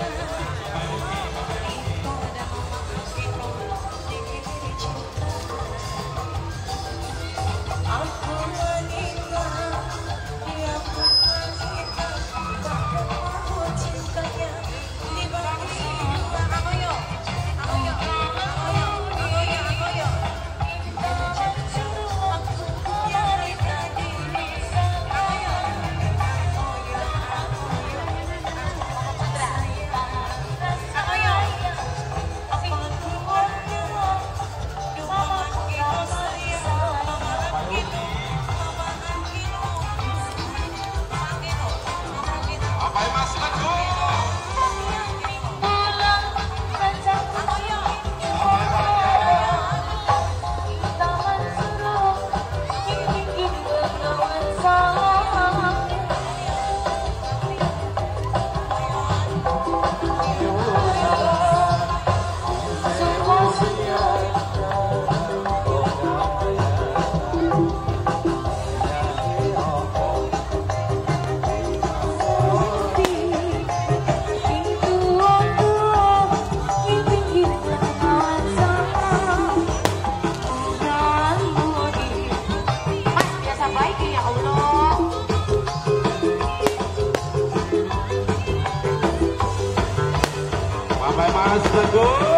Mas Teguh.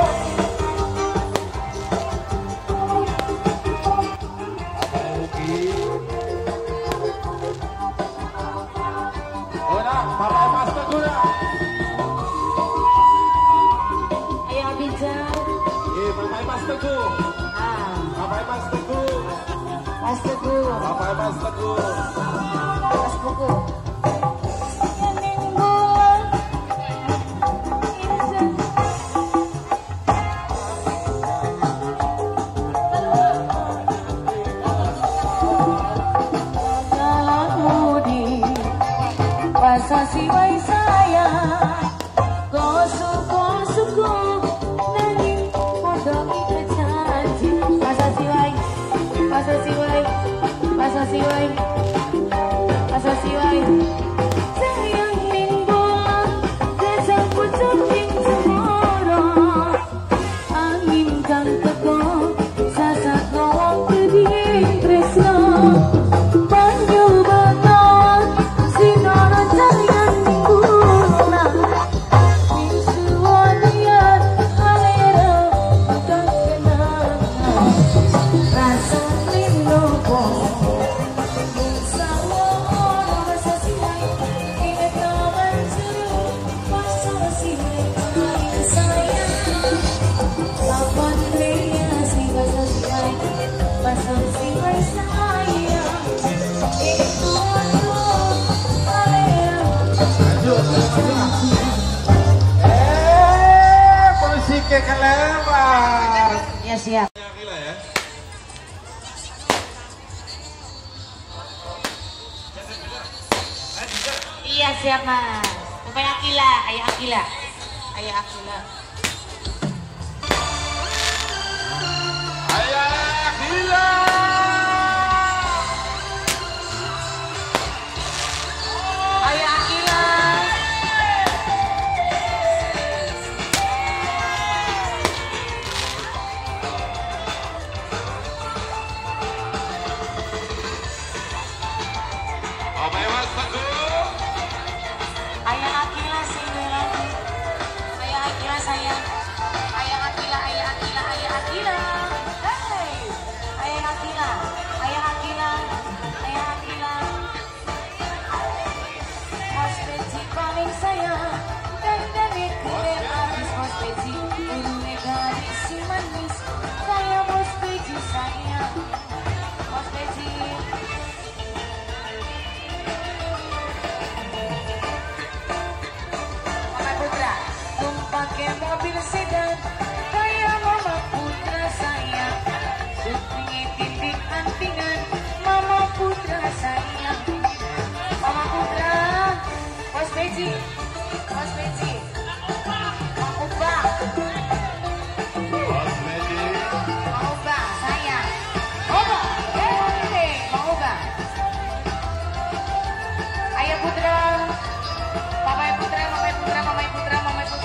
Bapak Mas Teguh ya. Ayo bicara. Bapak Mas Teguh. Bapak Mas Teguh. Mas Teguh. Bapak Mas Teguh. Mas Teguh. Siwai saya gosok-gosokku nanging podo iki janji masa siwai sayang ning bola desa pucuk ing semoro angin kang teko sasak gawang keding tresno banyu banget sinara cahaya musiknya kelewat. Ya siap. Akila ya. Iya siap mas. Bapak Akila, ayah Akila. Ayah Akila. Ayah Akila. Ayah Akila. Bapak Mas Teguh. Ayah Akila sih lagi. Ayah Akila sayang. Ayah Akila, ayah Akila, ayah Akila. Hey, ayah Akila, ayah Akila, ayah Akila. Mas Peci paling sayang dan dari keren habis Mas Peci ini gadis si manis. Saya Mas Peci sayang. Mas Peci. Pakai mobil sedan kayak Mama Putra sayang, supingin tindik antingan Mama Putra sayang. Mama Putra, Mas Peci, Mas Peci, Mang Ubah, Mang Ubah sayang, Ubah, Mang Ubah, Ayah Putra, Mama Putra, Mama Putra, Mama Putra, Mama Putra.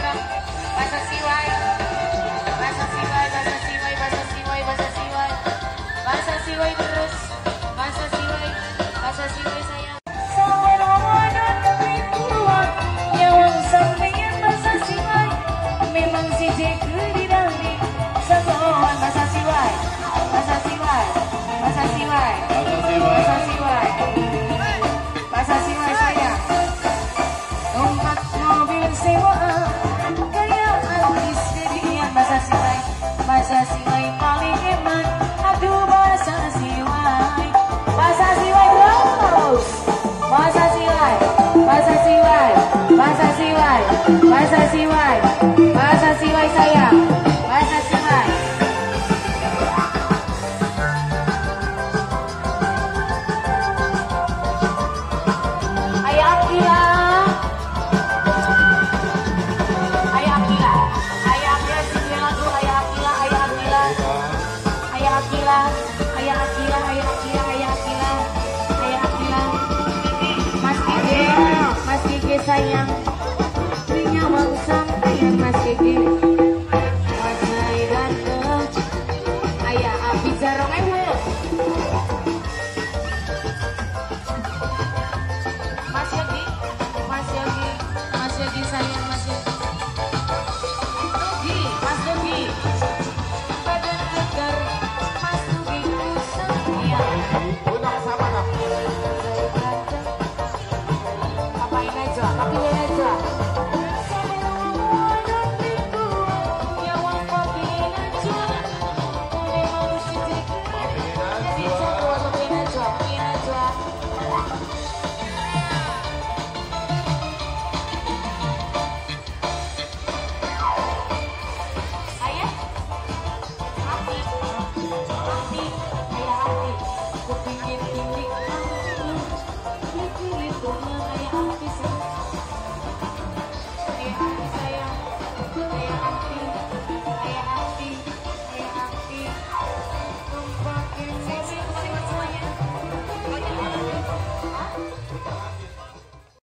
Bahasa Siwai. Bahasa Siwai sayang. Bahasa Siwai. Ayah Akila. Ayah Akila. Ayah Akila sini lagu Ayah Akila. Ayah Akila. Ayah Akila. Ayah Akila. Ayah Akila. Ayah Akila. Ayah Akila. Mas Kike sayang. Punya wangsang ayah Mas Kike.